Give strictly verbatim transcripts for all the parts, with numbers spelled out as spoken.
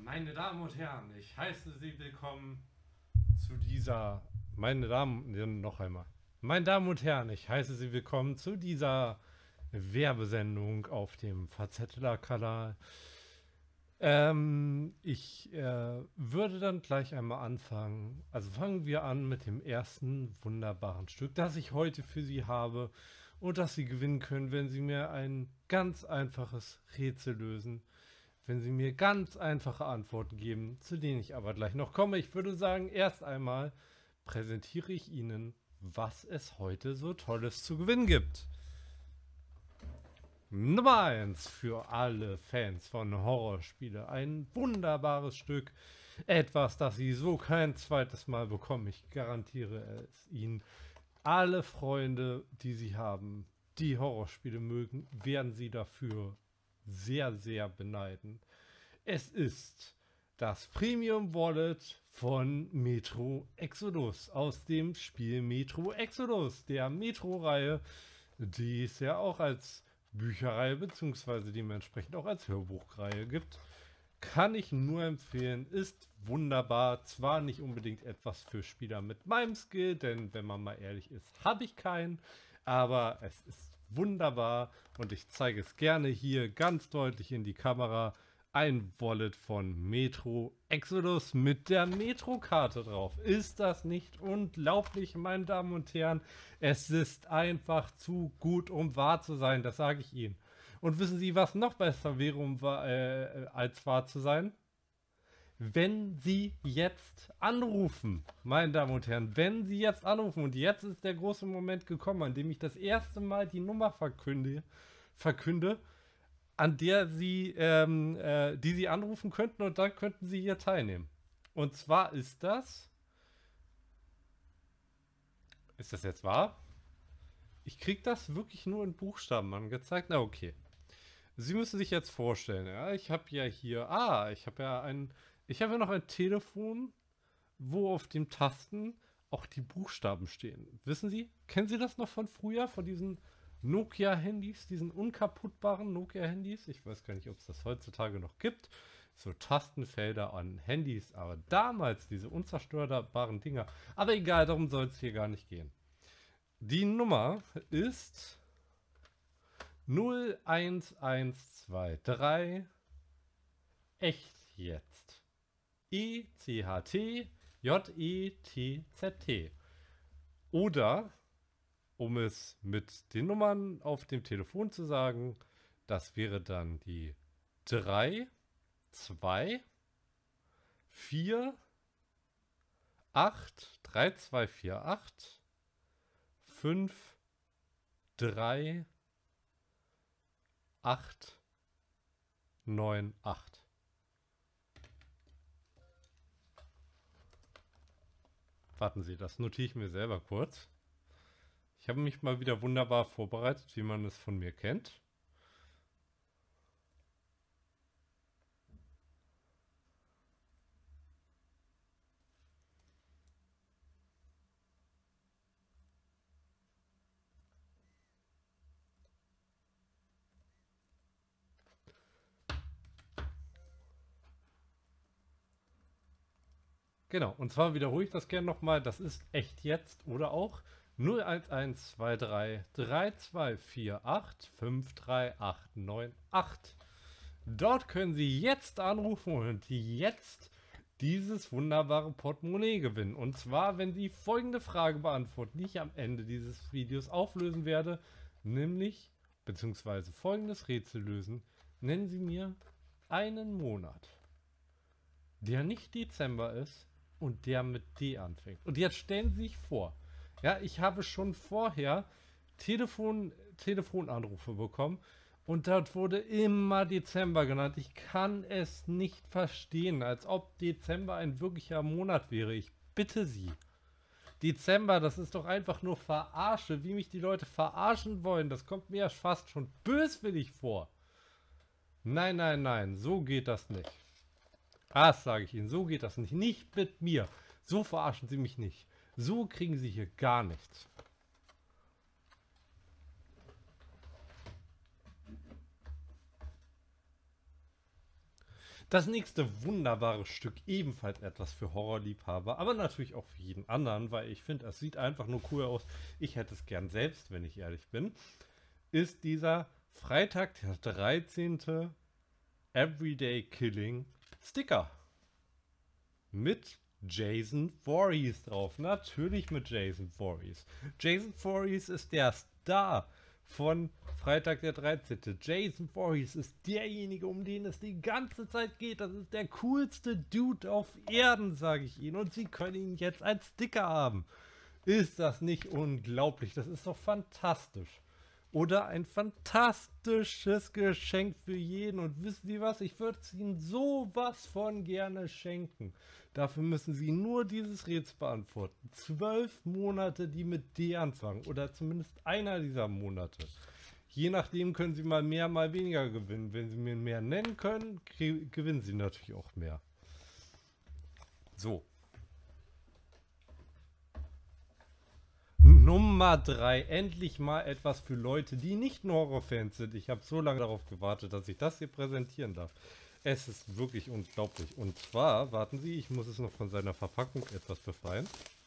Meine Damen und Herren, ich heiße Sie willkommen zu dieser, meine Damen, nee, noch einmal. Meine Damen und Herren, ich heiße Sie willkommen zu dieser Werbesendung auf dem Fazettler-Kanal. Ähm, ich äh, würde dann gleich einmal anfangen. Also fangen wir an mit dem ersten wunderbaren Stück, das ich heute für Sie habe und das Sie gewinnen können, wenn Sie mir ein ganz einfaches Rätsel lösen. Wenn Sie mir ganz einfache Antworten geben, zu denen ich aber gleich noch komme. Ich würde sagen, erst einmal präsentiere ich Ihnen, was es heute so Tolles zu gewinnen gibt. Nummer eins für alle Fans von Horrorspielen. Ein wunderbares Stück. Etwas, das Sie so kein zweites Mal bekommen. Ich garantiere es Ihnen. Alle Freunde, die Sie haben, die Horrorspiele mögen, werden Sie dafür sehr, sehr beneiden. Es ist das Premium Wallet von Metro Exodus aus dem Spiel Metro Exodus, der Metro-Reihe, die es ja auch als Bücherreihe bzw. dementsprechend auch als Hörbuchreihe gibt. Kann ich nur empfehlen, ist wunderbar. Zwar nicht unbedingt etwas für Spieler mit meinem Skill, denn wenn man mal ehrlich ist, habe ich keinen, aber es ist wunderbar und ich zeige es gerne hier ganz deutlich in die Kamera. Ein Wallet von Metro Exodus mit der Metro-Karte drauf. Ist das nicht unglaublich, meine Damen und Herren? Es ist einfach zu gut, um wahr zu sein, das sage ich Ihnen. Und wissen Sie, was noch besser wäre, um äh, als wahr zu sein? Wenn Sie jetzt anrufen, meine Damen und Herren, wenn Sie jetzt anrufen, und jetzt ist der große Moment gekommen, an dem ich das erste Mal die Nummer verkünde, verkünde an der Sie, ähm, äh, die Sie anrufen könnten, und dann könnten Sie hier teilnehmen. Und zwar ist das, ist das jetzt wahr? Ich kriege das wirklich nur in Buchstaben angezeigt. Na okay. Sie müssen sich jetzt vorstellen, ja, ich habe ja hier, ah, ich habe ja ein, ich habe ja noch ein Telefon, wo auf den Tasten auch die Buchstaben stehen. Wissen Sie, kennen Sie das noch von früher, von diesen Nokia-Handys, diesen unkaputtbaren Nokia-Handys? Ich weiß gar nicht, ob es das heutzutage noch gibt. So Tastenfelder an Handys, aber damals diese unzerstörbaren Dinger. Aber egal, darum soll es hier gar nicht gehen. Die Nummer ist null eins eins zwei drei echt jetzt. E C H T J E T Z T. Oder, um es mit den Nummern auf dem Telefon zu sagen, das wäre dann die drei zwei vier acht drei zwei vier acht fünf drei acht neun acht. Warten Sie, das notiere ich mir selber kurz. Ich habe mich mal wieder wunderbar vorbereitet, wie man es von mir kennt. Genau, und zwar wiederhole ich das gerne nochmal. Das ist echt jetzt oder auch null eins eins zwei drei drei zwei vier acht fünf drei acht neun acht. Dort können Sie jetzt anrufen und jetzt dieses wunderbare Portemonnaie gewinnen. Und zwar, wenn Sie folgende Frage beantworten, die ich am Ende dieses Videos auflösen werde, nämlich, beziehungsweise folgendes Rätsel lösen. Nennen Sie mir einen Monat, der nicht Dezember ist und der mit D anfängt. Und jetzt stellen Sie sich vor, ja, ich habe schon vorher Telefon, Telefonanrufe bekommen und dort wurde immer Dezember genannt. Ich kann es nicht verstehen, als ob Dezember ein wirklicher Monat wäre. Ich bitte Sie. Dezember, das ist doch einfach nur Verarsche, wie mich die Leute verarschen wollen. Das kommt mir ja fast schon böswillig vor. Nein, nein, nein, so geht das nicht. Das sage ich Ihnen, so geht das nicht. Nicht mit mir. So verarschen Sie mich nicht. So kriegen Sie hier gar nichts. Das nächste wunderbare Stück, ebenfalls etwas für Horrorliebhaber, aber natürlich auch für jeden anderen, weil ich finde, es sieht einfach nur cool aus. Ich hätte es gern selbst, wenn ich ehrlich bin, ist dieser Freitag der dreizehnte Everyday Killing Sticker. Mit Jason Voorhees drauf. Natürlich mit Jason Voorhees. Jason Voorhees ist der Star von Freitag der dreizehnte. Jason Voorhees ist derjenige, um den es die ganze Zeit geht. Das ist der coolste Dude auf Erden, sage ich Ihnen. Und Sie können ihn jetzt als Sticker haben. Ist das nicht unglaublich? Das ist doch fantastisch. Oder ein fantastisches Geschenk für jeden. Und wissen Sie was? Ich würde es Ihnen sowas von gerne schenken. Dafür müssen Sie nur dieses Rätsel beantworten. Zwölf Monate, die mit D anfangen. Oder zumindest einer dieser Monate. Je nachdem können Sie mal mehr, mal weniger gewinnen. Wenn Sie mir mehr nennen können, gewinnen Sie natürlich auch mehr. So. Nummer drei. Endlich mal etwas für Leute, die nicht nur Horrorfans sind. Ich habe so lange darauf gewartet, dass ich das hier präsentieren darf. Es ist wirklich unglaublich. Und zwar, warten Sie, ich muss es noch von seiner Verpackung etwas befreien.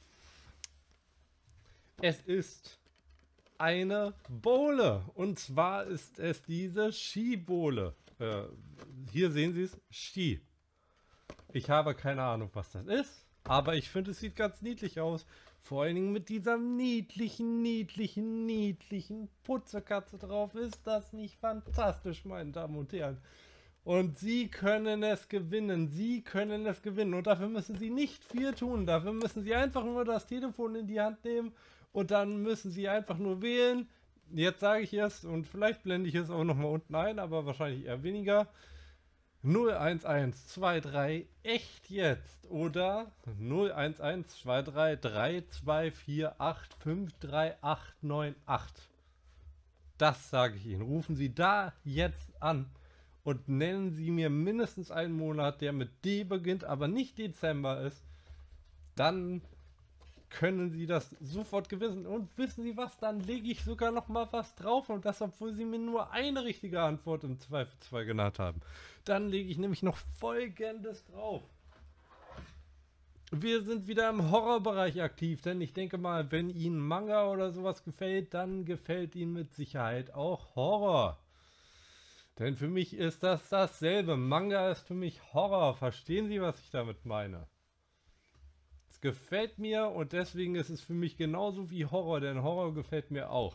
Es ist eine Bowle. Und zwar ist es diese Skibowle. Äh, hier sehen Sie es, Ski. Ich habe keine Ahnung, was das ist. Aber ich finde, es sieht ganz niedlich aus. Vor allen Dingen mit dieser niedlichen, niedlichen, niedlichen Putzekatze drauf. Ist das nicht fantastisch, meine Damen und Herren? Und Sie können es gewinnen. Sie können es gewinnen. Und dafür müssen Sie nicht viel tun. Dafür müssen Sie einfach nur das Telefon in die Hand nehmen. Und dann müssen Sie einfach nur wählen. Jetzt sage ich es und vielleicht blende ich es auch nochmal unten ein, aber wahrscheinlich eher weniger. null eins eins zwei drei echt jetzt oder null eins eins zwei drei drei zwei vier acht fünf drei acht neun acht. Das sage ich Ihnen. Rufen Sie da jetzt an und nennen Sie mir mindestens einen Monat, der mit D beginnt, aber nicht Dezember ist. Dann können Sie das sofort gewinnen. Und wissen Sie was, dann lege ich sogar noch mal was drauf. Und das, obwohl Sie mir nur eine richtige Antwort im Zweifelsfall genannt haben. Dann lege ich nämlich noch Folgendes drauf. Wir sind wieder im Horrorbereich aktiv, denn ich denke mal, wenn Ihnen Manga oder sowas gefällt, dann gefällt Ihnen mit Sicherheit auch Horror. Denn für mich ist das dasselbe. Manga ist für mich Horror. Verstehen Sie, was ich damit meine? Gefällt mir und deswegen ist es für mich genauso wie Horror, denn Horror gefällt mir auch.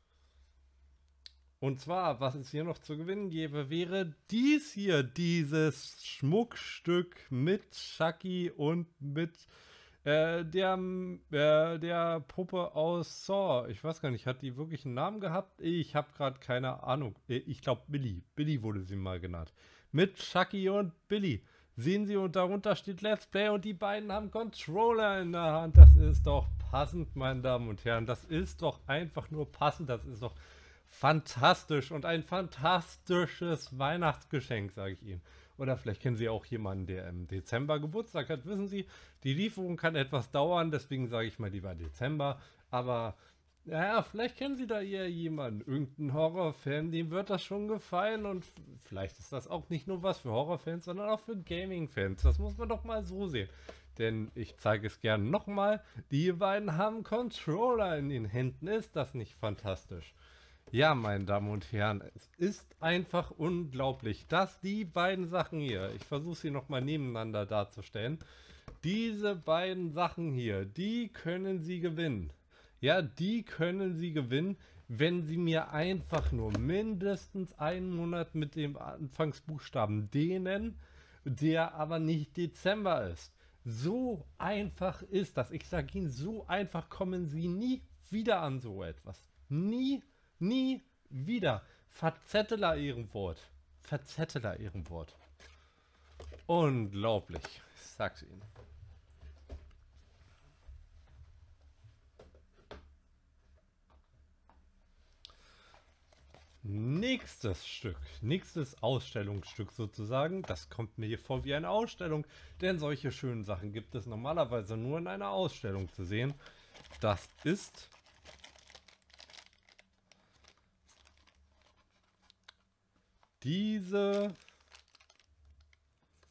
Und zwar, was es hier noch zu gewinnen gäbe, wäre dies hier, dieses Schmuckstück mit Chucky und mit äh, der, äh, der Puppe aus Saw. Ich weiß gar nicht, hat die wirklich einen Namen gehabt? Ich habe gerade keine Ahnung. Ich glaube Billy. Billy wurde sie mal genannt. Mit Chucky und Billy. Sehen Sie, und darunter steht Let's Play und die beiden haben Controller in der Hand. Das ist doch passend, meine Damen und Herren. Das ist doch einfach nur passend. Das ist doch fantastisch und ein fantastisches Weihnachtsgeschenk, sage ich Ihnen. Oder vielleicht kennen Sie auch jemanden, der im Dezember Geburtstag hat. Wissen Sie, die Lieferung kann etwas dauern, deswegen sage ich mal lieber Dezember. Aber ja, vielleicht kennen Sie da eher jemanden, irgendeinen Horrorfan, dem wird das schon gefallen und vielleicht ist das auch nicht nur was für Horrorfans, sondern auch für Gaming-Fans. Das muss man doch mal so sehen. Denn ich zeige es gerne nochmal, die beiden haben Controller in den Händen. Ist das nicht fantastisch? Ja, meine Damen und Herren, es ist einfach unglaublich, dass die beiden Sachen hier, ich versuche sie nochmal nebeneinander darzustellen, diese beiden Sachen hier, die können Sie gewinnen. Ja, die können Sie gewinnen, wenn Sie mir einfach nur mindestens einen Monat mit dem Anfangsbuchstaben D nennen, der aber nicht Dezember ist. So einfach ist das. Ich sage Ihnen, so einfach kommen Sie nie wieder an so etwas. Nie, nie wieder. Verzetteler Ehrenwort. Verzetteler Ehrenwort. Unglaublich. Ich sag's Ihnen. Nächstes Stück, nächstes Ausstellungsstück sozusagen, das kommt mir hier vor wie eine Ausstellung, denn solche schönen Sachen gibt es normalerweise nur in einer Ausstellung zu sehen. Das ist diese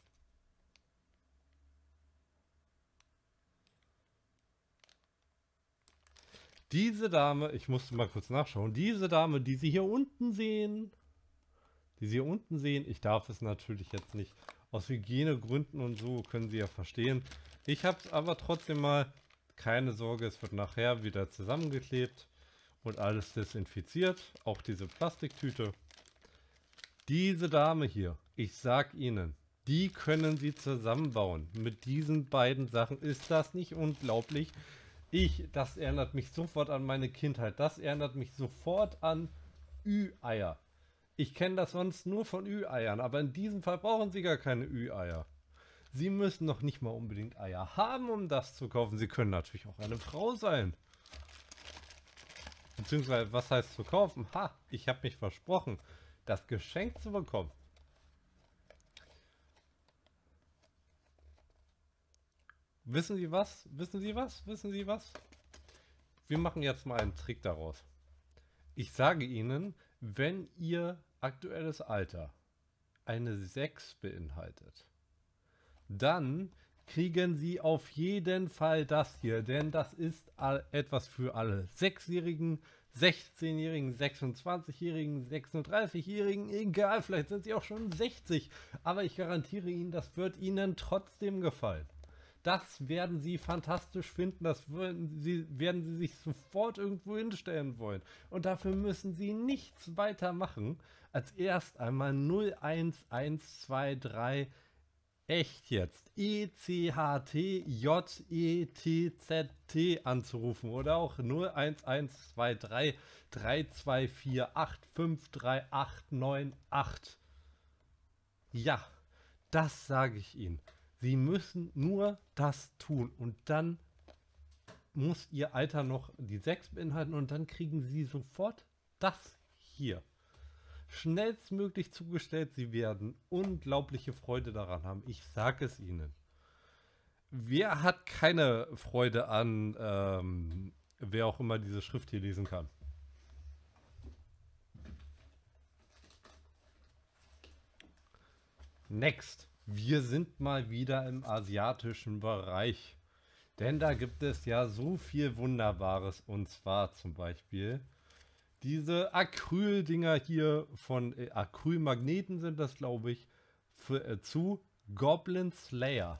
Diese Dame, ich musste mal kurz nachschauen, diese Dame, die Sie hier unten sehen, die Sie hier unten sehen, ich darf es natürlich jetzt nicht, aus Hygienegründen und so, können Sie ja verstehen. Ich habe es aber trotzdem mal, keine Sorge, es wird nachher wieder zusammengeklebt und alles desinfiziert, auch diese Plastiktüte. Diese Dame hier, ich sag Ihnen, die können Sie zusammenbauen. Mit diesen beiden Sachen ist das nicht unglaublich. Ich, das erinnert mich sofort an meine Kindheit. Das erinnert mich sofort an Ü-Eier. Ich kenne das sonst nur von Ü-Eiern, aber in diesem Fall brauchen Sie gar keine Ü-Eier. Sie müssen noch nicht mal unbedingt Eier haben, um das zu kaufen. Sie können natürlich auch eine Frau sein. Beziehungsweise, was heißt zu kaufen? Ha, ich habe mich versprochen, das Geschenk zu bekommen. Wissen Sie was? Wissen Sie was? Wissen Sie was? Wir machen jetzt mal einen Trick daraus. Ich sage Ihnen, wenn Ihr aktuelles Alter eine sechs beinhaltet, dann kriegen Sie auf jeden Fall das hier, denn das ist etwas für alle sechsjährigen, sechzehnjährigen, sechsundzwanzigjährigen, sechsunddreißigjährigen, egal, vielleicht sind Sie auch schon sechzig, aber ich garantiere Ihnen, das wird Ihnen trotzdem gefallen. Das werden Sie fantastisch finden, das werden Sie, werden Sie sich sofort irgendwo hinstellen wollen. Und dafür müssen Sie nichts weiter machen, als erst einmal null eins eins zwei drei, echt jetzt, E C H T J E T Z T anzurufen oder auch null eins eins zwei drei drei zwei vier acht fünf drei acht neun acht. Ja, das sage ich Ihnen. Sie müssen nur das tun und dann muss Ihr Alter noch die sechs beinhalten und dann kriegen Sie sofort das hier. Schnellstmöglich zugestellt, Sie werden unglaubliche Freude daran haben. Ich sage es Ihnen. Wer hat keine Freude an, ähm, wer auch immer diese Schrift hier lesen kann? Next. Wir sind mal wieder im asiatischen Bereich. Denn da gibt es ja so viel Wunderbares. Und zwar zum Beispiel diese Acryl-Dinger hier von äh, Acrylmagneten sind das, glaube ich, für, äh, zu Goblin Slayer.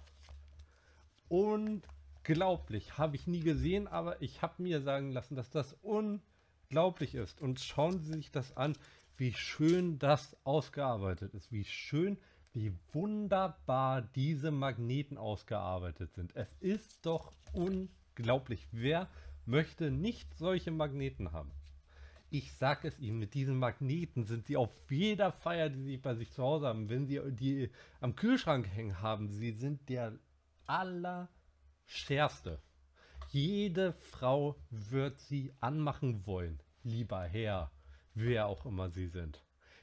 Unglaublich. Habe ich nie gesehen, aber ich habe mir sagen lassen, dass das unglaublich ist. Und schauen Sie sich das an, wie schön das ausgearbeitet ist. Wie schön, wie wunderbar diese Magneten ausgearbeitet sind. Es ist doch unglaublich. Wer möchte nicht solche Magneten haben? Ich sage es Ihnen, mit diesen Magneten sind Sie auf jeder Feier, die Sie bei sich zu Hause haben, wenn Sie die am Kühlschrank hängen haben, Sie sind der Allerschärfste. Jede Frau wird Sie anmachen wollen, lieber Herr, wer auch immer Sie sind.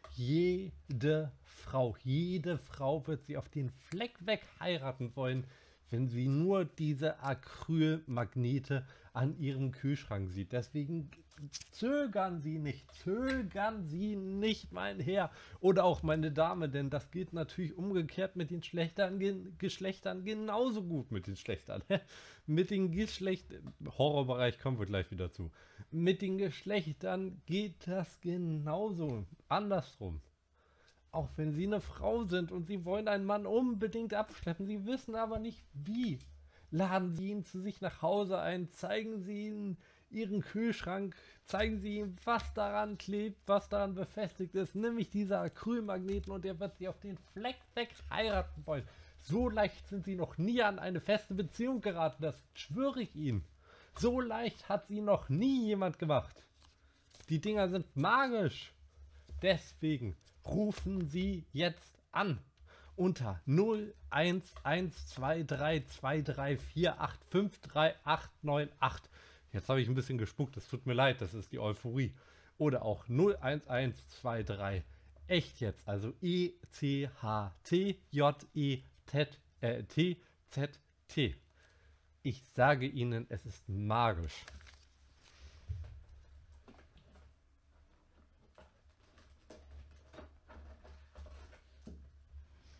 Jede Frau, jede Frau wird Sie auf den Fleck weg heiraten wollen, wenn sie nur diese Acrylmagnete an ihrem Kühlschrank sieht. Deswegen zögern Sie nicht, zögern Sie nicht, mein Herr oder auch meine Dame, denn das geht natürlich umgekehrt mit den Schlechtern, Ge Geschlechtern genauso gut mit den Schlechtern. Mit den Geschlecht Horrorbereich kommen wir gleich wieder zu. Mit den Geschlechtern geht das genauso andersrum. Auch wenn Sie eine Frau sind und Sie wollen einen Mann unbedingt abschleppen, Sie wissen aber nicht wie. Laden Sie ihn zu sich nach Hause ein, zeigen Sie ihm Ihren Kühlschrank, zeigen Sie ihm, was daran klebt, was daran befestigt ist, nämlich diese Acrylmagneten und er wird Sie auf den Fleck weg heiraten wollen. So leicht sind Sie noch nie an eine feste Beziehung geraten, das schwöre ich Ihnen. So leicht hat Sie noch nie jemand gemacht. Die Dinger sind magisch. Deswegen rufen Sie jetzt an unter null eins eins zwei drei zwei drei vier acht fünf drei acht neun acht. Jetzt habe ich ein bisschen gespuckt, es tut mir leid, das ist die Euphorie. Oder auch null eins eins zwei drei, echt jetzt, also E C H T J E T Z T. Ich sage Ihnen, es ist magisch.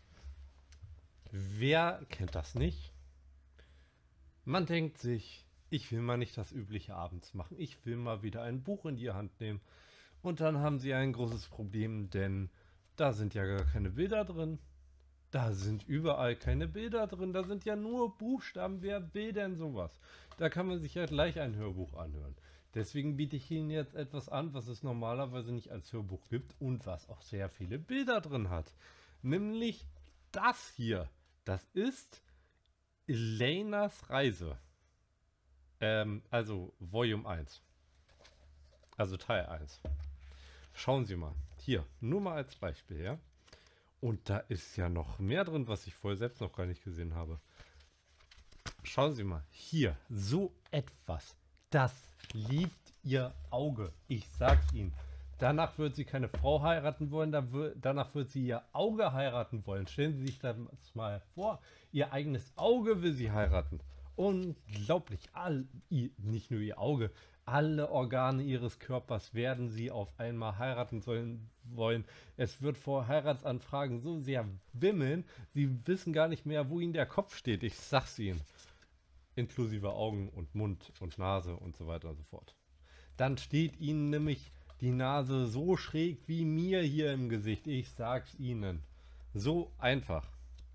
Wer kennt das nicht? Man denkt sich, ich will mal nicht das übliche abends machen. Ich will mal wieder ein Buch in die Hand nehmen. Und dann haben sie ein großes Problem, denn da sind ja gar keine Bilder drin. Da sind überall keine Bilder drin. Da sind ja nur Buchstaben. Wer will denn sowas? Da kann man sich ja gleich ein Hörbuch anhören. Deswegen biete ich Ihnen jetzt etwas an, was es normalerweise nicht als Hörbuch gibt und was auch sehr viele Bilder drin hat. Nämlich das hier. Das ist Elenas Reise. Ähm, also Volume eins. Also Teil eins. Schauen Sie mal. Hier, nur mal als Beispiel, ja. Und da ist ja noch mehr drin, was ich vorher selbst noch gar nicht gesehen habe. Schauen Sie mal. Hier, so etwas. Das liebt Ihr Auge. Ich sag's Ihnen. Danach wird sie keine Frau heiraten wollen, da wird, danach wird sie ihr Auge heiraten wollen. Stellen Sie sich das mal vor. Ihr eigenes Auge will sie heiraten. Unglaublich. All, nicht nur ihr Auge, alle Organe ihres Körpers werden sie auf einmal heiraten sollen, wollen. Es wird vor Heiratsanfragen so sehr wimmeln, sie wissen gar nicht mehr, wo ihnen der Kopf steht. Ich sag's Ihnen. Inklusive Augen und Mund und Nase und so weiter und so fort. Dann steht Ihnen nämlich die Nase so schräg wie mir hier im Gesicht. Ich sag's Ihnen. So einfach.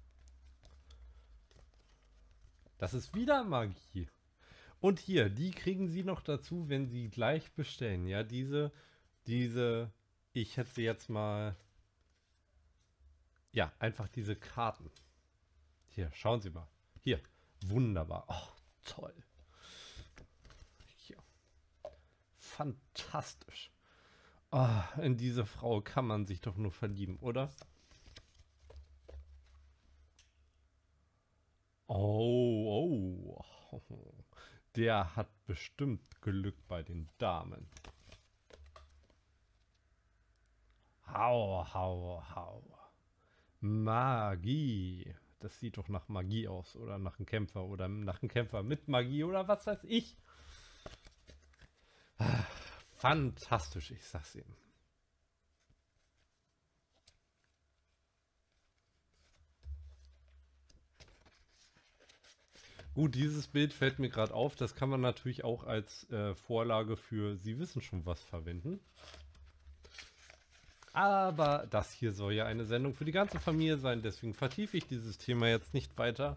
Das ist wieder Magie. Und hier, die kriegen Sie noch dazu, wenn Sie gleich bestellen. Ja, diese, diese, ich hätte sie jetzt mal, ja, einfach diese Karten. Hier, schauen Sie mal. Hier, wunderbar. Oh, toll. Hier. Fantastisch. Oh, in diese Frau kann man sich doch nur verlieben, oder? Oh, oh. Der hat bestimmt Glück bei den Damen. Hau, hau, hau. Magie. Das sieht doch nach Magie aus. Oder nach einem Kämpfer. Oder nach einem Kämpfer mit Magie. Oder was weiß ich. Fantastisch, ich sag's Ihnen. Gut, dieses Bild fällt mir gerade auf. Das kann man natürlich auch als äh, Vorlage für Sie wissen schon was verwenden. Aber das hier soll ja eine Sendung für die ganze Familie sein. Deswegen vertiefe ich dieses Thema jetzt nicht weiter.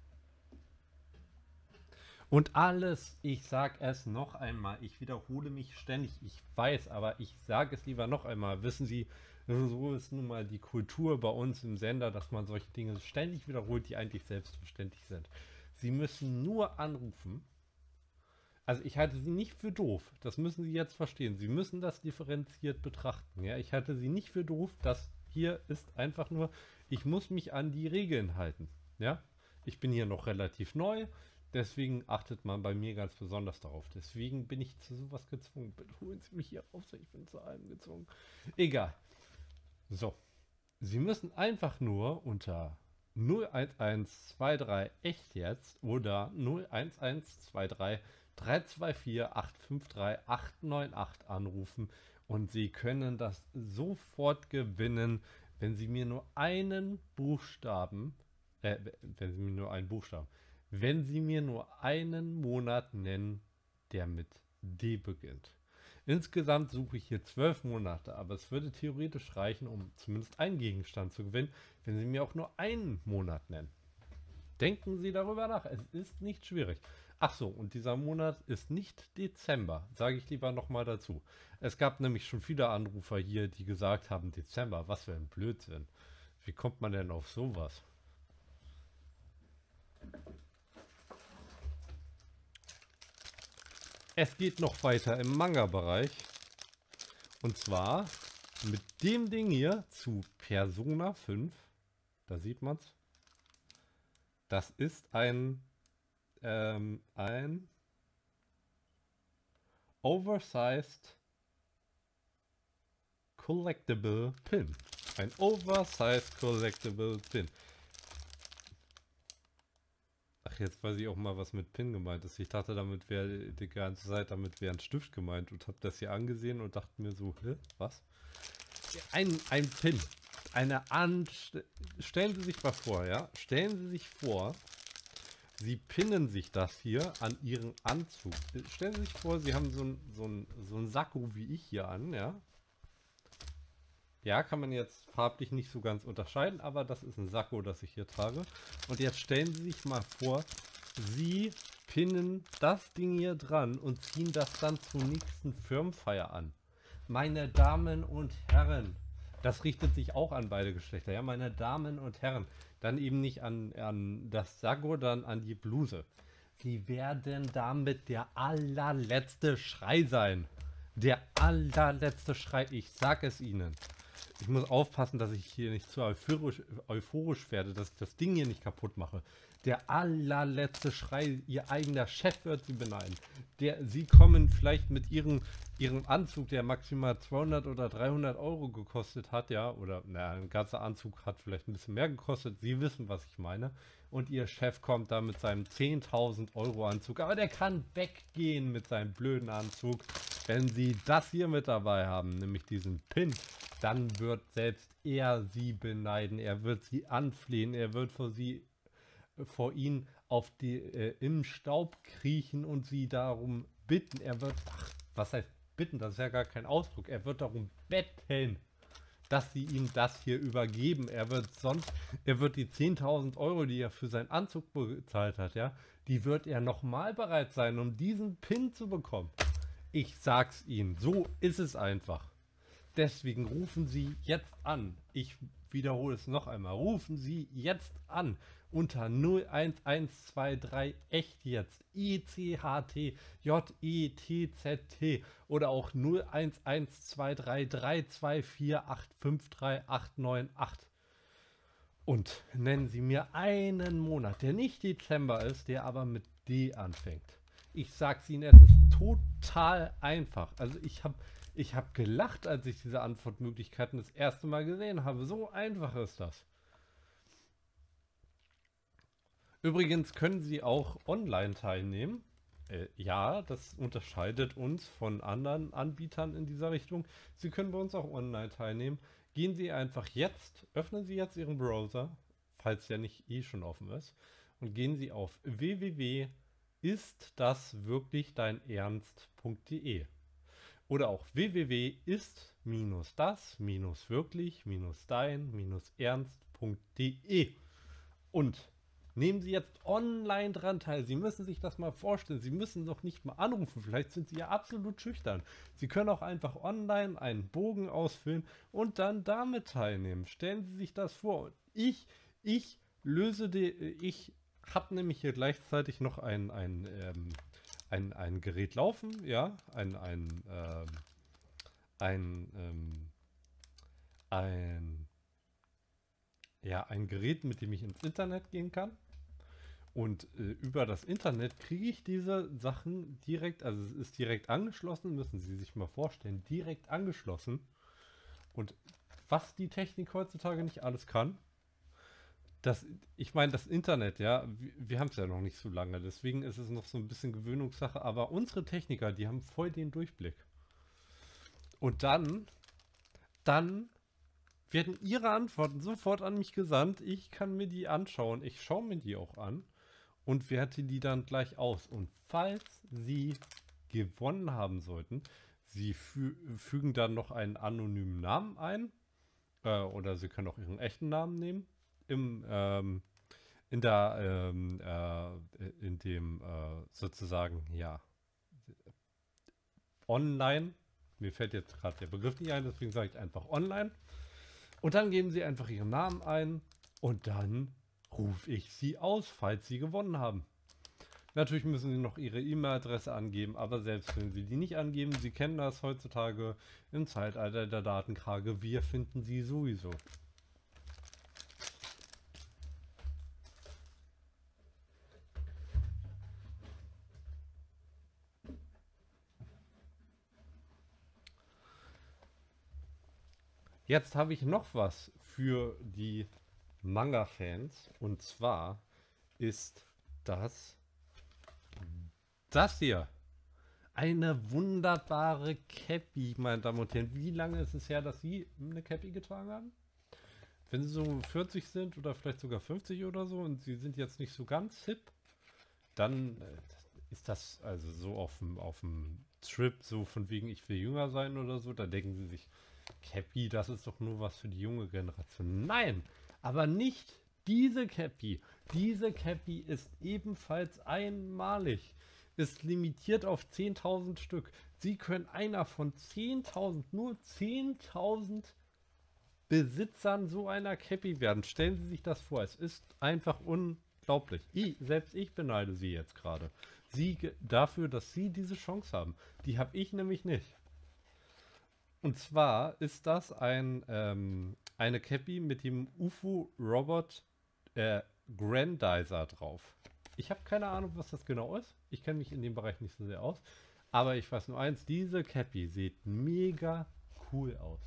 Und alles, ich sag es noch einmal, ich wiederhole mich ständig, ich weiß, aber ich sage es lieber noch einmal. Wissen Sie, so ist nun mal die Kultur bei uns im Sender, dass man solche Dinge ständig wiederholt, die eigentlich selbstverständlich sind. Sie müssen nur anrufen. Also ich halte Sie nicht für doof, das müssen Sie jetzt verstehen. Sie müssen das differenziert betrachten. Ja? Ich halte Sie nicht für doof, das hier ist einfach nur, ich muss mich an die Regeln halten. Ja? Ich bin hier noch relativ neu. Deswegen achtet man bei mir ganz besonders darauf. Deswegen bin ich zu sowas gezwungen. Bitte holen Sie mich hier raus, ich bin zu allem gezwungen. Egal. So. Sie müssen einfach nur unter null eins eins zwei drei echt jetzt oder null eins eins zwei drei drei zwei vier acht fünf drei acht neun acht anrufen und Sie können das sofort gewinnen, wenn Sie mir nur einen Buchstaben, äh, wenn Sie mir nur einen Buchstaben, wenn Sie mir nur einen Monat nennen, der mit D beginnt. Insgesamt suche ich hier zwölf Monate, aber es würde theoretisch reichen, um zumindest einen Gegenstand zu gewinnen, wenn Sie mir auch nur einen Monat nennen. Denken Sie darüber nach, es ist nicht schwierig. Ach so, und dieser Monat ist nicht Dezember, sage ich lieber nochmal dazu. Es gab nämlich schon viele Anrufer hier, die gesagt haben, Dezember, was für ein Blödsinn. Wie kommt man denn auf sowas? Es geht noch weiter im Manga-Bereich. Und zwar mit dem Ding hier zu Persona fünf. Da sieht man es. Das ist ein, ähm, ein Oversized Collectible Pin. Ein Oversized Collectible Pin. Ach, jetzt weiß ich auch mal, was mit Pin gemeint ist. Ich dachte, damit wäre die ganze Zeit, damit wäre ein Stift gemeint und habe das hier angesehen und dachte mir so, hä, was? Ein, ein Pin. Eine An... Stellen Sie sich mal vor, ja? Stellen Sie sich vor, Sie pinnen sich das hier an ihren Anzug. Stellen Sie sich vor, Sie haben so ein, so ein, so ein Sakko wie ich hier an, ja. Ja, kann man jetzt farblich nicht so ganz unterscheiden, aber das ist ein Sakko, das ich hier trage. Und jetzt stellen Sie sich mal vor, Sie pinnen das Ding hier dran und ziehen das dann zur nächsten Firmenfeier an. Meine Damen und Herren, das richtet sich auch an beide Geschlechter, ja, meine Damen und Herren. Dann eben nicht an, an das Sakko, dann an die Bluse. Sie werden damit der allerletzte Schrei sein. Der allerletzte Schrei, ich sag es Ihnen. Ich muss aufpassen, dass ich hier nicht zu euphorisch, euphorisch werde, dass ich das Ding hier nicht kaputt mache. Der allerletzte Schrei, ihr eigener Chef wird sie beneiden. Der, sie kommen vielleicht mit ihrem, ihrem Anzug, der maximal zweihundert oder dreihundert Euro gekostet hat, ja, oder naja, ein ganzer Anzug hat vielleicht ein bisschen mehr gekostet. Sie wissen, was ich meine. Und ihr Chef kommt da mit seinem zehntausend Euro Anzug, aber der kann weggehen mit seinem blöden Anzug. Wenn sie das hier mit dabei haben, nämlich diesen Pin, dann wird selbst er sie beneiden. Er wird sie anflehen. Er wird vor sie, vor ihnen auf die, äh, im Staub kriechen und sie darum bitten. Er wird, ach, was heißt bitten? Das ist ja gar kein Ausdruck. Er wird darum betteln, dass sie ihm das hier übergeben. Er wird sonst, er wird die zehntausend Euro, die er für seinen Anzug bezahlt hat, ja, die wird er nochmal bereit sein, um diesen Pin zu bekommen. Ich sag's Ihnen, so ist es einfach. Deswegen rufen Sie jetzt an. Ich wiederhole es noch einmal. Rufen Sie jetzt an unter null eins eins zwei drei echt jetzt. I C H T J E T Z T oder auch null eins eins zwei drei drei zwei vier acht fünf drei acht neun acht. Und nennen Sie mir einen Monat, der nicht Dezember ist, der aber mit D anfängt. Ich sag's Ihnen, es ist total einfach. Also ich habe ich hab gelacht, als ich diese Antwortmöglichkeiten das erste Mal gesehen habe. So einfach ist das. Übrigens können Sie auch online teilnehmen. Äh, ja, das unterscheidet uns von anderen Anbietern in dieser Richtung. Sie können bei uns auch online teilnehmen. Gehen Sie einfach jetzt, öffnen Sie jetzt Ihren Browser, falls der nicht eh schon offen ist, und gehen Sie auf w w w punkt ist das wirklich dein ernst punkt de oder auch w w w punkt ist das wirklich dein ernst punkt de und nehmen Sie jetzt online dran teil. Sie müssen sich das mal vorstellen. Sie müssen noch nicht mal anrufen. Vielleicht sind Sie ja absolut schüchtern. Sie können auch einfach online einen Bogen ausfüllen und dann damit teilnehmen. Stellen Sie sich das vor. Ich, ich löse die, ich habe nämlich hier gleichzeitig noch ein, ein, ähm, ein, ein Gerät laufen, ja, ein, ein, ähm, ein, ähm, ein, ja, ein Gerät, mit dem ich ins Internet gehen kann. Und äh, über das Internet kriege ich diese Sachen direkt, also es ist direkt angeschlossen, müssen Sie sich mal vorstellen, direkt angeschlossen. Und was die Technik heutzutage nicht alles kann, das, ich meine, das Internet, ja, wir, wir haben es ja noch nicht so lange, deswegen ist es noch so ein bisschen Gewöhnungssache, aber unsere Techniker, die haben voll den Durchblick. Und dann, dann werden ihre Antworten sofort an mich gesandt, ich kann mir die anschauen, ich schaue mir die auch an und werte die dann gleich aus. Und falls Sie gewonnen haben sollten, Sie fü fügen dann noch einen anonymen Namen ein, äh, oder Sie können auch Ihren echten Namen nehmen, im, ähm, in der, ähm, äh, in dem, äh, sozusagen, ja, online, mir fällt jetzt gerade der Begriff nicht ein, deswegen sage ich einfach online. Und dann geben Sie einfach Ihren Namen ein und dann rufe ich Sie aus, falls Sie gewonnen haben. Natürlich müssen Sie noch Ihre E-Mail-Adresse angeben, aber selbst wenn Sie die nicht angeben, Sie kennen das heutzutage im Zeitalter der Datenkrake, wir finden Sie sowieso. Jetzt habe ich noch was für die Manga-Fans. Und zwar ist das das hier. Eine wunderbare Cappy, meine Damen und Herren. Wie lange ist es her, dass Sie eine Cappy getragen haben? Wenn Sie so vierzig sind oder vielleicht sogar fünfzig oder so und Sie sind jetzt nicht so ganz hip, dann äh, ist das also so auf dem auf dem Trip, so von wegen, ich will jünger sein oder so, da denken sie sich, Cappy, das ist doch nur was für die junge Generation. Nein, aber nicht diese Cappy. Diese Cappy ist ebenfalls einmalig, ist limitiert auf zehntausend Stück. Sie können einer von zehntausend, nur zehntausend Besitzern so einer Cappy werden. Stellen Sie sich das vor, es ist einfach unglaublich. Ich, selbst ich beneide Sie jetzt gerade. Sie dafür, dass Sie diese Chance haben. Die habe ich nämlich nicht. Und zwar ist das ein, ähm, eine Cappy mit dem U F O Robot äh, Grandizer drauf. Ich habe keine Ahnung, was das genau ist. Ich kenne mich in dem Bereich nicht so sehr aus. Aber ich weiß nur eins, diese Cappy sieht mega cool aus.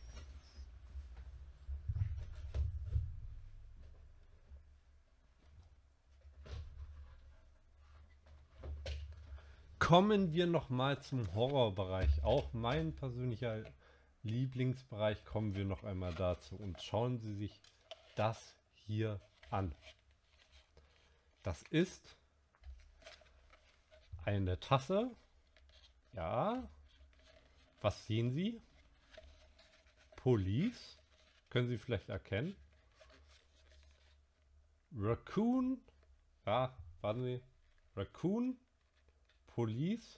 Kommen wir nochmal zum Horrorbereich. Auch mein persönlicher Lieblingsbereich, kommen wir noch einmal dazu. Und schauen Sie sich das hier an. Das ist eine Tasse. Ja. Was sehen Sie? Police. Können Sie vielleicht erkennen? Raccoon. Ja, warten Sie. Raccoon. Police.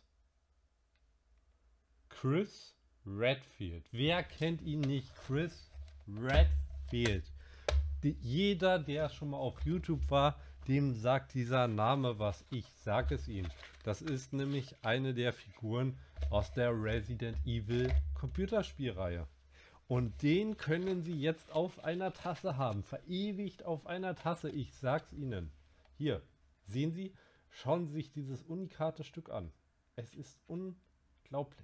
Chris Redfield. Wer kennt ihn nicht? Chris Redfield. Die, jeder, der schon mal auf YouTube war, dem sagt dieser Name was. Ich sage es Ihnen. Das ist nämlich eine der Figuren aus der Resident Evil Computerspielreihe. Und den können Sie jetzt auf einer Tasse haben. Verewigt auf einer Tasse. Ich sag's Ihnen. Hier, sehen Sie? Schauen Sie sich dieses unikate Stück an. Es ist unglaublich.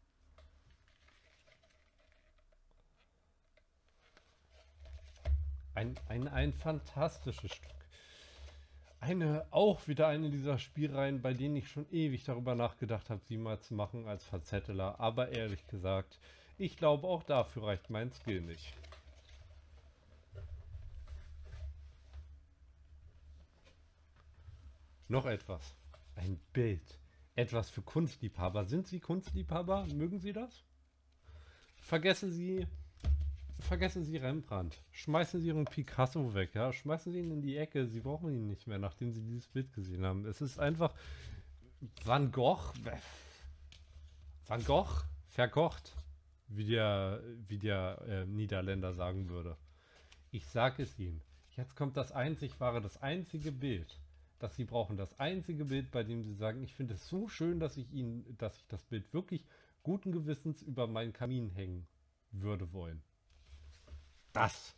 Ein, ein, ein fantastisches Stück. Eine, auch wieder eine dieser Spielreihen, bei denen ich schon ewig darüber nachgedacht habe, sie mal zu machen als Verzetteler. Aber ehrlich gesagt, ich glaube, auch dafür reicht mein Skill nicht. Noch etwas. Ein Bild. Etwas für Kunstliebhaber. Sind Sie Kunstliebhaber? Mögen Sie das? Vergessen Sie... Vergessen Sie Rembrandt. Schmeißen Sie Ihren Picasso weg, ja. Schmeißen Sie ihn in die Ecke. Sie brauchen ihn nicht mehr, nachdem Sie dieses Bild gesehen haben. Es ist einfach Van Gogh. Van Gogh verkocht, wie der, wie der äh, Niederländer sagen würde. Ich sage es Ihnen. Jetzt kommt das einzig wahre, das einzige Bild, das Sie brauchen. Das einzige Bild, bei dem Sie sagen, ich finde es so schön, dass ich Ihnen, dass ich das Bild wirklich guten Gewissens über meinen Kamin hängen würde wollen. Das.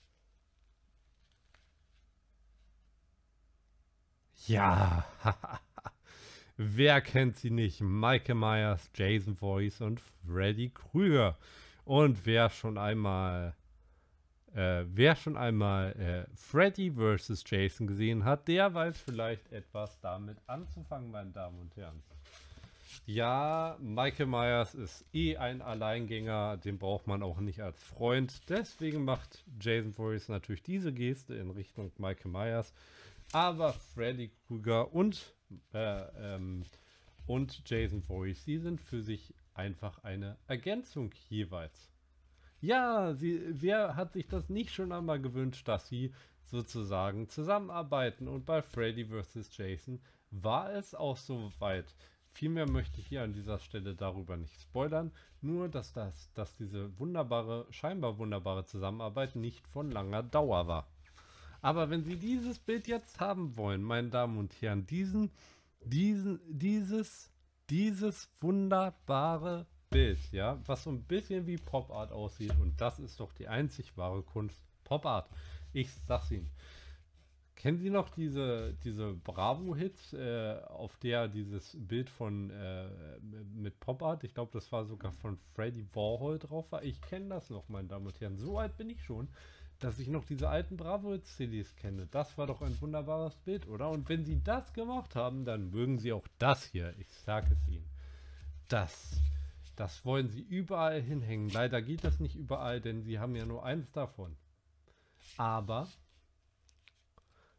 Ja. Wer kennt sie nicht? Michael Myers, Jason Voorhees und Freddy Krüger. Und wer schon einmal, äh, wer schon einmal äh, Freddy versus. Jason gesehen hat, der weiß vielleicht etwas damit anzufangen, meine Damen und Herren. Ja, Michael Myers ist eh ein Alleingänger, den braucht man auch nicht als Freund. Deswegen macht Jason Voorhees natürlich diese Geste in Richtung Michael Myers. Aber Freddy Krüger und, äh, ähm, und Jason Voorhees, die sind für sich einfach eine Ergänzung jeweils. Ja, sie, wer hat sich das nicht schon einmal gewünscht, dass sie sozusagen zusammenarbeiten? Und bei Freddy versus. Jason war es auch so weit. Vielmehr möchte ich hier an dieser Stelle darüber nicht spoilern, nur dass, das, dass diese wunderbare, scheinbar wunderbare Zusammenarbeit nicht von langer Dauer war. Aber wenn Sie dieses Bild jetzt haben wollen, meine Damen und Herren, diesen, diesen, dieses, dieses wunderbare Bild, ja, was so ein bisschen wie Pop Art aussieht, und das ist doch die einzig wahre Kunst, Pop Art. Ich sag's Ihnen. Kennen Sie noch diese, diese Bravo-Hits, äh, auf der dieses Bild von äh, mit Pop Art, ich glaube, das war sogar von Freddy Warhol drauf war. Ich kenne das noch, meine Damen und Herren. So alt bin ich schon, dass ich noch diese alten Bravo-Hits-C Ds kenne. Das war doch ein wunderbares Bild, oder? Und wenn Sie das gemacht haben, dann mögen Sie auch das hier. Ich sage es Ihnen. Das, das wollen Sie überall hinhängen. Leider geht das nicht überall, denn Sie haben ja nur eins davon. Aber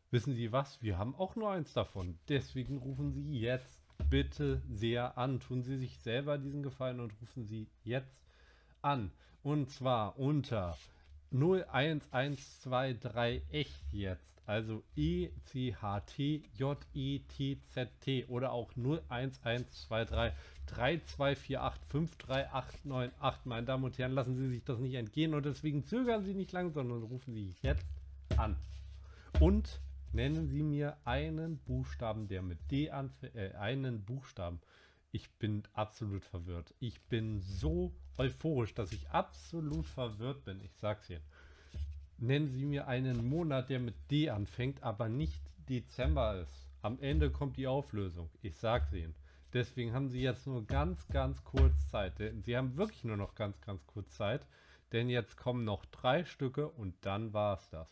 Wissen Sie was? Wir haben auch nur eins davon. Deswegen rufen Sie jetzt bitte sehr an. Tun Sie sich selber diesen Gefallen und rufen Sie jetzt an. Und zwar unter null eins eins zwei drei echt jetzt. Also E C H T J E T Z T oder auch null eins eins zwei drei drei zwei vier acht fünf drei acht neun acht. Meine Damen und Herren, lassen Sie sich das nicht entgehen und deswegen zögern Sie nicht lang, sondern rufen Sie jetzt an. Und nennen Sie mir einen Buchstaben, der mit D anfängt, äh, einen Buchstaben. Ich bin absolut verwirrt. Ich bin so euphorisch, dass ich absolut verwirrt bin. Ich sag's Ihnen. Nennen Sie mir einen Monat, der mit D anfängt, aber nicht Dezember ist. Am Ende kommt die Auflösung. Ich sag's Ihnen. Deswegen haben Sie jetzt nur ganz, ganz kurz Zeit. Sie haben wirklich nur noch ganz, ganz kurz Zeit. Denn jetzt kommen noch drei Stücke und dann war's das.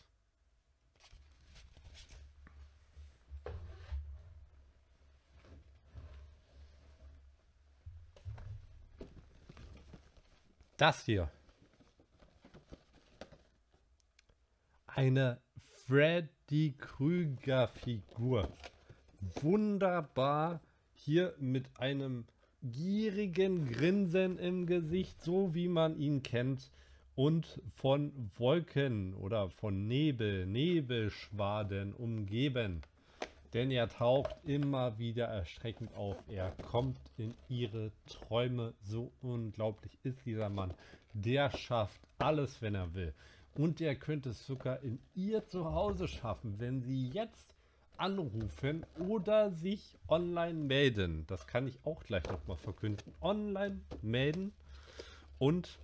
Das hier. Eine Freddy Krüger-Figur. Wunderbar. Hier mit einem gierigen Grinsen im Gesicht, so wie man ihn kennt. Und von Wolken oder von Nebel, Nebelschwaden umgeben. Denn er taucht immer wieder erschreckend auf. Er kommt in ihre Träume. So unglaublich ist dieser Mann. Der schafft alles, wenn er will. Und er könnte es sogar in ihr Zuhause schaffen, wenn sie jetzt anrufen oder sich online melden. Das kann ich auch gleich nochmal verkünden. Online melden und,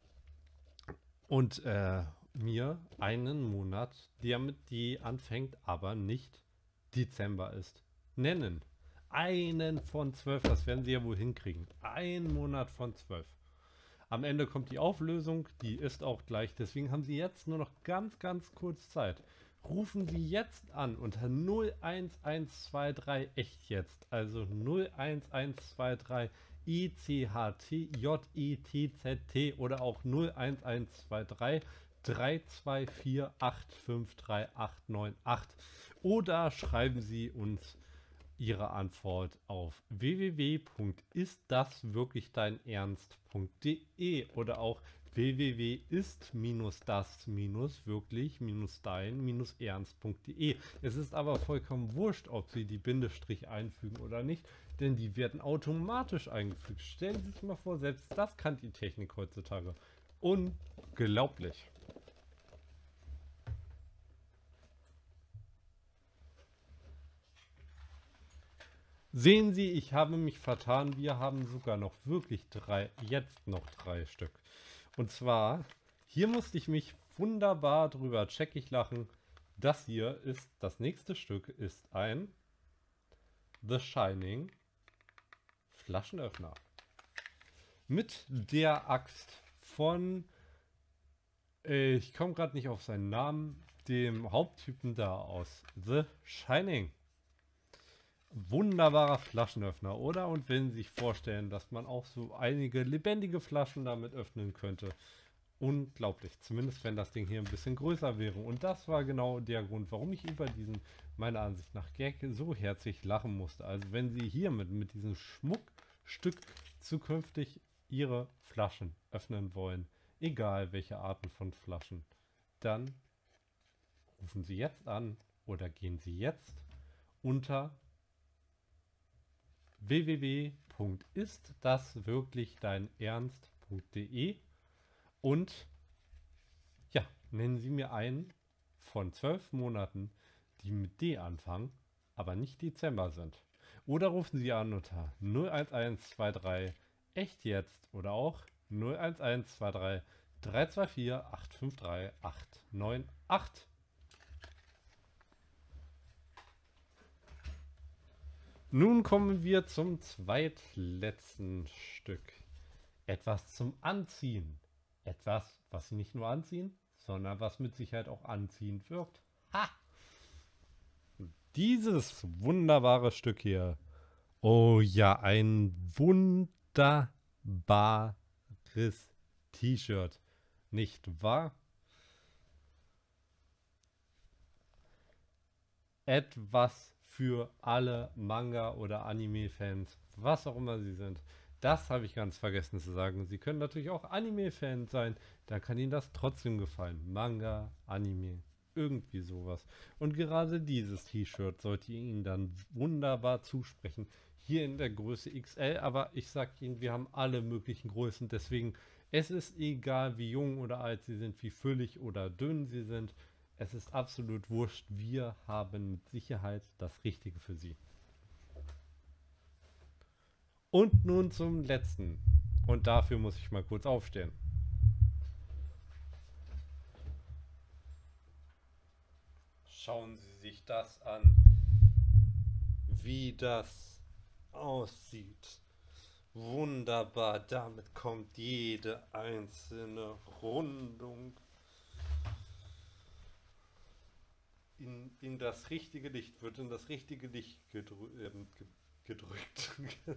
und äh, mir einen Monat, der mit D anfängt, aber nicht Dezember ist, nennen. Einen von zwölf, das werden Sie ja wohl hinkriegen. Ein Monat von zwölf. Am Ende kommt die Auflösung, die ist auch gleich. Deswegen haben Sie jetzt nur noch ganz, ganz kurz Zeit. Rufen Sie jetzt an unter null eins eins zwei drei echt jetzt. Also null eins eins zwei drei E C H T J E T Z T oder auch null eins eins zwei drei drei zwei vier acht fünf drei acht neun acht. Oder schreiben Sie uns Ihre Antwort auf w w w punkt ist das wirklich dein ernst punkt de oder auch w w w punkt ist das wirklich dein ernst punkt de. Es ist aber vollkommen wurscht, ob Sie die Bindestrich einfügen oder nicht, denn die werden automatisch eingefügt. Stellen Sie sich mal vor, selbst das kann die Technik heutzutage. Unglaublich. Sehen Sie, ich habe mich vertan. Wir haben sogar noch wirklich drei, jetzt noch drei Stück. Und zwar, hier musste ich mich wunderbar drüber checkig lachen. Das hier ist, das nächste Stück ist ein The Shining Flaschenöffner. Mit der Axt von, äh, ich komme gerade nicht auf seinen Namen, dem Haupttypen da aus The Shining. Wunderbarer Flaschenöffner, oder? Und wenn Sie sich vorstellen, dass man auch so einige lebendige Flaschen damit öffnen könnte. Unglaublich. Zumindest wenn das Ding hier ein bisschen größer wäre. Und das war genau der Grund, warum ich über diesen, meiner Ansicht nach, Gag so herzlich lachen musste. Also wenn Sie hiermit mit diesem Schmuckstück zukünftig Ihre Flaschen öffnen wollen, egal welche Arten von Flaschen, dann rufen Sie jetzt an oder gehen Sie jetzt unter w w w punkt ist das wirklich dein ernst punkt de und ja, nennen Sie mir einen von zwölf Monaten, die mit D anfangen, aber nicht Dezember sind. Oder rufen Sie an unter null eins eins zwei drei echt jetzt oder auch null eins eins zwei drei drei zwei vier acht fünf drei acht neun acht. Nun kommen wir zum zweitletzten Stück. Etwas zum Anziehen. Etwas, was Sie nicht nur anziehen, sondern was mit Sicherheit auch anziehend wirkt. Ha! Dieses wunderbare Stück hier. Oh ja, ein wunderbares T-Shirt. Nicht wahr? etwas für alle Manga- oder Anime-Fans, was auch immer sie sind. Das habe ich ganz vergessen zu sagen. Sie können natürlich auch Anime-Fans sein, dann kann Ihnen das trotzdem gefallen. Manga, Anime, irgendwie sowas. Und gerade dieses T-Shirt sollte Ihnen dann wunderbar zusprechen. Hier in der Größe X L, aber ich sag Ihnen, wir haben alle möglichen Größen, deswegen es ist egal, wie jung oder alt Sie sind, wie füllig oder dünn Sie sind. Es ist absolut wurscht. Wir haben mit Sicherheit das Richtige für Sie. Und nun zum letzten. Und dafür muss ich mal kurz aufstehen. Schauen Sie sich das an, wie das aussieht. Wunderbar, damit kommt jede einzelne Rundung in, in das richtige Licht, wird in das richtige Licht gedrü ähm, ge gedrückt.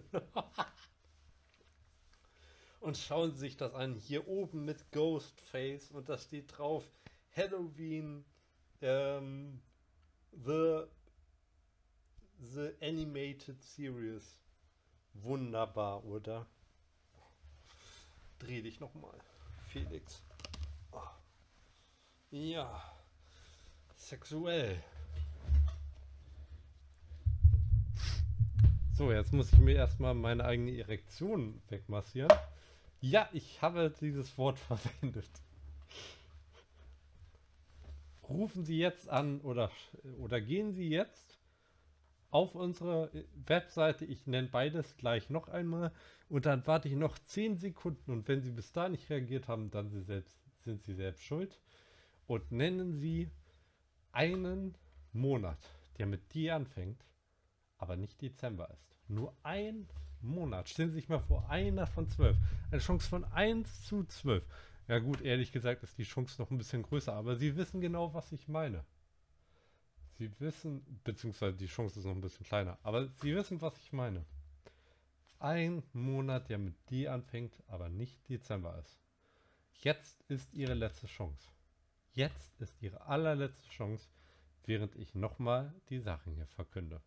Und schauen Sie sich das an, hier oben mit Ghostface und da steht drauf Halloween, ähm, the, the Animated Series. Wunderbar, oder? Dreh dich nochmal, Felix. Oh. Ja, sexuell. So, jetzt muss ich mir erstmal meine eigene Erektion wegmassieren. Ja, ich habe dieses Wort verwendet. Rufen Sie jetzt an oder, oder gehen Sie jetzt auf unsere Webseite. Ich nenne beides gleich noch einmal und dann warte ich noch zehn Sekunden und wenn Sie bis da nicht reagiert haben, dann Sie selbst, sind Sie selbst schuld. Und nennen Sie einen Monat, der mit D anfängt, aber nicht Dezember ist. Nur ein Monat. Stellen Sie sich mal vor, einer von zwölf. Eine Chance von eins zu zwölf. Ja gut, ehrlich gesagt ist die Chance noch ein bisschen größer, aber Sie wissen genau, was ich meine. Sie wissen, beziehungsweise die Chance ist noch ein bisschen kleiner, aber Sie wissen, was ich meine. Ein Monat, der mit D anfängt, aber nicht Dezember ist. Jetzt ist Ihre letzte Chance. Jetzt ist Ihre allerletzte Chance, während ich nochmal die Sachen hier verkünde.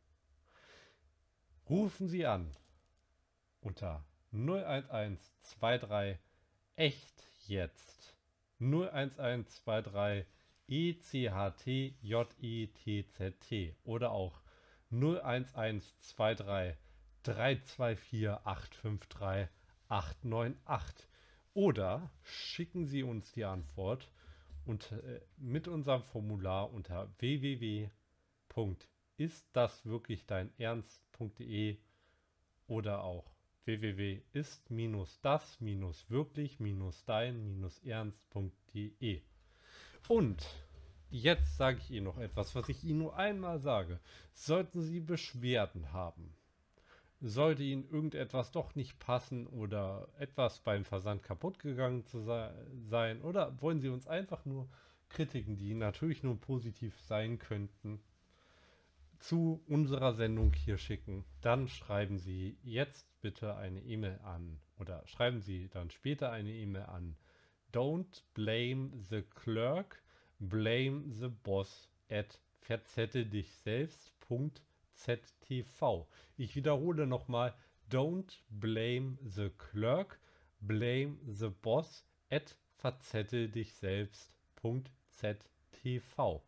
Rufen Sie an unter null eins eins zwei drei echt jetzt null eins eins zwei drei E C H T J E T Z T oder auch null eins eins zwei drei drei zwei vier acht fünf drei acht neun acht oder schicken Sie uns die Antwort und, äh, mit unserem Formular unter w w w punkt ist das wirklich dein ernst punkt de oder auch w w w punkt ist das wirklich dein ernst punkt de. Und jetzt sage ich Ihnen noch etwas, was ich Ihnen nur einmal sage. Sollten Sie Beschwerden haben, sollte Ihnen irgendetwas doch nicht passen oder etwas beim Versand kaputt gegangen zu se sein oder wollen Sie uns einfach nur Kritiken, die natürlich nur positiv sein könnten, zu unserer Sendung hier schicken, dann schreiben Sie jetzt bitte eine E-Mail an oder schreiben Sie dann später eine E-Mail an don't blame the clerk, blame the boss at verzette dich selbst punkt z t v. Ich wiederhole nochmal, don't blame the clerk, blame the boss at verzette dich selbst punkt z t v.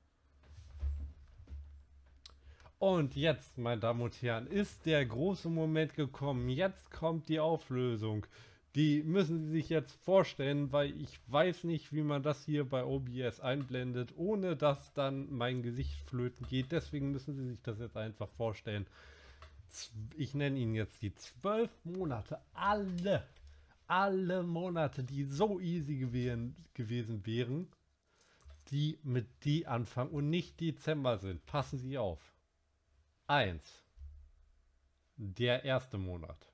Und jetzt, meine Damen und Herren, ist der große Moment gekommen. Jetzt kommt die Auflösung. Die müssen Sie sich jetzt vorstellen, weil ich weiß nicht, wie man das hier bei O B S einblendet, ohne dass dann mein Gesicht flöten geht. Deswegen müssen Sie sich das jetzt einfach vorstellen. Ich nenne Ihnen jetzt die zwölf Monate, alle, alle Monate, die so easy gewesen, gewesen wären, die mit D anfangen und nicht Dezember sind. Passen Sie auf. eins. Der erste Monat.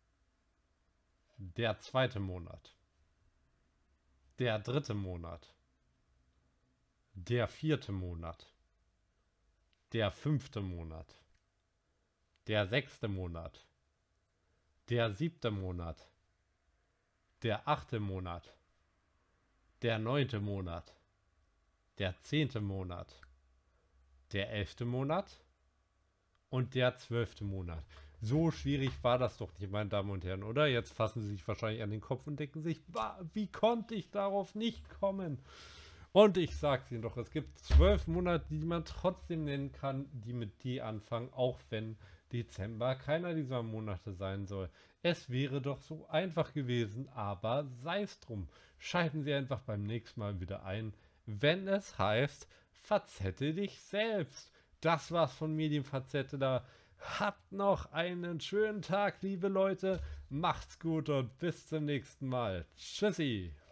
Der zweite Monat. Der dritte Monat. Der vierte Monat. Der fünfte Monat. Der sechste Monat. Der siebte Monat. Der achte Monat. Der neunte Monat. Der zehnte Monat. der elfte Monat und der zwölfte Monat. So schwierig war das doch nicht, meine Damen und Herren, oder? Jetzt fassen Sie sich wahrscheinlich an den Kopf und denken sich, wie konnte ich darauf nicht kommen? Und ich sag's Ihnen doch, es gibt zwölf Monate, die man trotzdem nennen kann, die mit D anfangen, auch wenn Dezember keiner dieser Monate sein soll. Es wäre doch so einfach gewesen, aber sei es drum. Schalten Sie einfach beim nächsten Mal wieder ein, wenn es heißt, verzette dich selbst. Das war's von Medienfazette da. Habt noch einen schönen Tag, liebe Leute. Macht's gut und bis zum nächsten Mal. Tschüssi.